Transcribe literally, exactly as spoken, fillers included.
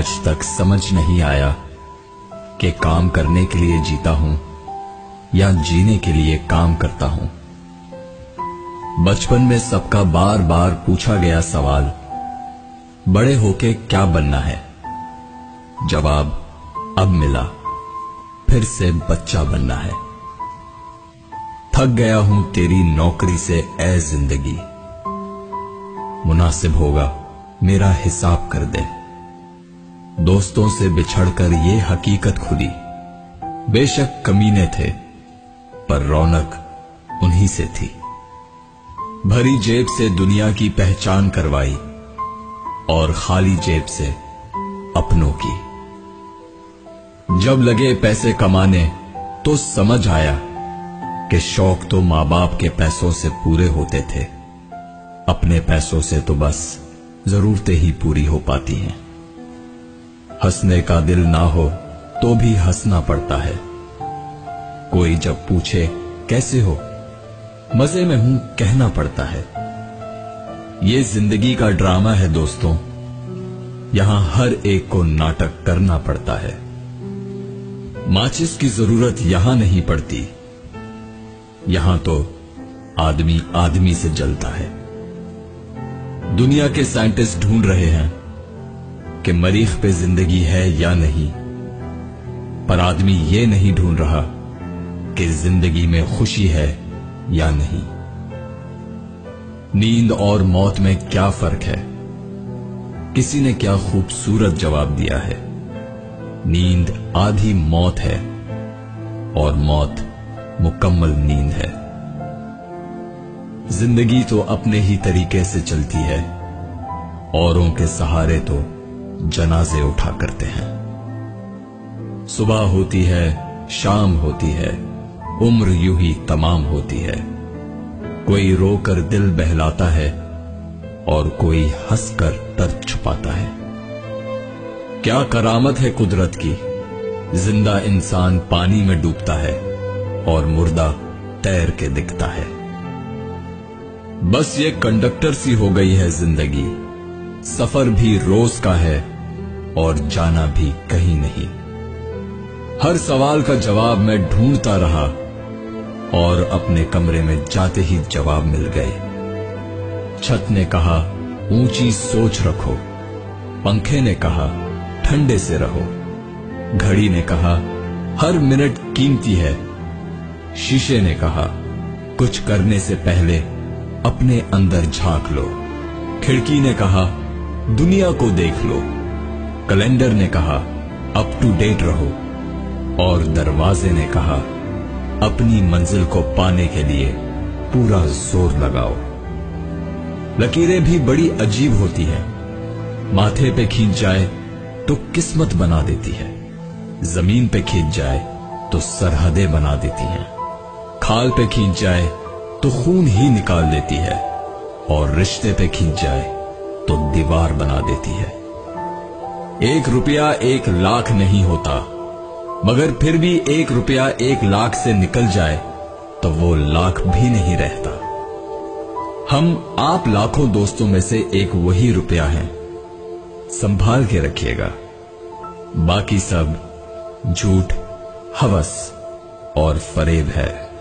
आज तक समझ नहीं आया कि काम करने के लिए जीता हूं या जीने के लिए काम करता हूं। बचपन में सबका बार बार पूछा गया सवाल, बड़े होके क्या बनना है? जवाब अब मिला, फिर से बच्चा बनना है। थक गया हूं तेरी नौकरी से ए जिंदगी, मुनासिब होगा मेरा हिसाब कर दे। दोस्तों से बिछड़कर ये हकीकत खुली, बेशक कमीने थे पर रौनक उन्हीं से थी। भरी जेब से दुनिया की पहचान करवाई और खाली जेब से अपनों की। जब लगे पैसे कमाने तो समझ आया कि शौक तो मां बाप के पैसों से पूरे होते थे, अपने पैसों से तो बस जरूरतें ही पूरी हो पाती हैं। हंसने का दिल ना हो तो भी हंसना पड़ता है। कोई जब पूछे कैसे हो, मजे में हूं कहना पड़ता है। ये जिंदगी का ड्रामा है दोस्तों, यहां हर एक को नाटक करना पड़ता है। माचिस की जरूरत यहां नहीं पड़ती, यहां तो आदमी आदमी से जलता है। दुनिया के साइंटिस्ट ढूंढ रहे हैं कि मरीख पे जिंदगी है या नहीं, पर आदमी ये नहीं ढूंढ रहा कि जिंदगी में खुशी है या नहीं। नींद और मौत में क्या फर्क है? किसी ने क्या खूबसूरत जवाब दिया है, नींद आधी मौत है और मौत मुकम्मल नींद है। जिंदगी तो अपने ही तरीके से चलती है, औरों के सहारे तो जनाजे उठा करते हैं। सुबह होती है, शाम होती है, उम्र यूं ही तमाम होती है। कोई रोकर दिल बहलाता है और कोई हंसकर दर्द छुपाता है। क्या करामत है कुदरत की, जिंदा इंसान पानी में डूबता है और मुर्दा तैर के दिखता है। बस ये कंडक्टर सी हो गई है जिंदगी, सफर भी रोज का है और जाना भी कहीं नहीं। हर सवाल का जवाब मैं ढूंढता रहा और अपने कमरे में जाते ही जवाब मिल गए। छत ने कहा ऊंची सोच रखो, पंखे ने कहा ठंडे से रहो, घड़ी ने कहा हर मिनट कीमती है, शीशे ने कहा कुछ करने से पहले अपने अंदर झांक लो, खिड़की ने कहा दुनिया को देख लो, कैलेंडर ने कहा अप टू डेट रहो और दरवाजे ने कहा अपनी मंजिल को पाने के लिए पूरा जोर लगाओ। लकीरें भी बड़ी अजीब होती हैं, माथे पे खींच जाए तो किस्मत बना देती है, जमीन पे खींच जाए तो सरहदें बना देती हैं, खाल पे खींच जाए तो खून ही निकाल देती है और रिश्ते पे खींच जाए तो दीवार बना देती है। एक रुपया एक लाख नहीं होता, मगर फिर भी एक रुपया एक लाख से निकल जाए तो वो लाख भी नहीं रहता। हम आप लाखों दोस्तों में से एक वही रुपया है, संभाल के रखिएगा। बाकी सब झूठ, हवस और फरेब है।